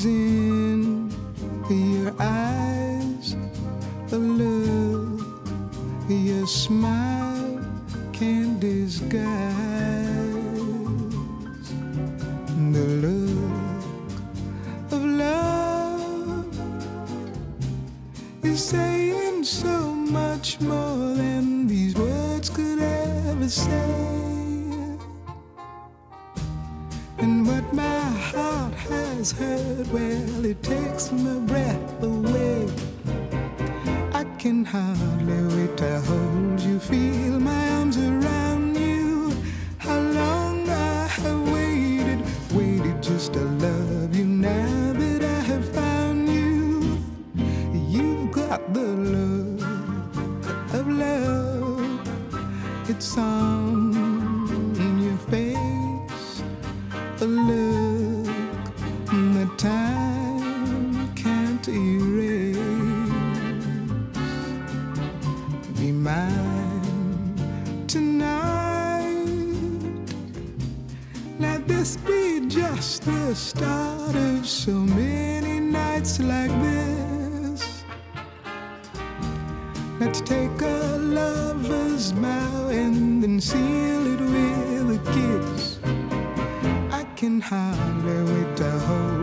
in your eyes of love, your smile can't disguise the look of love. Is saying so much more than these words could ever say. And what my heart has heard, well, it takes my breath away. I can hardly wait to hold you, feel my arms around you. How long I have waited just to love you. Now that I have found you, you've got the look of love. It's on your face, a look that time can't erase. Be mine tonight. Let this be just the start of so many nights like this. Let's take a lover's vow and then seal it with a kiss. I can hardly wait to hold